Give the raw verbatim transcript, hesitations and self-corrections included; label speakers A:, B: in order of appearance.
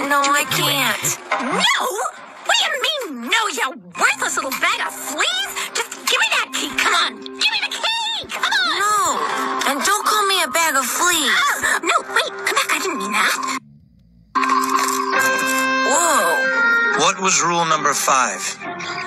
A: no, I can't.
B: No? What do you mean, no, you worthless little bag of fleas? Just give me that key. Come on. Give me the key. Come on.
A: No. And don't call me a bag of fleas.
B: Oh, no, wait. Come back. I didn't mean that.
A: Whoa.
C: What was rule number five?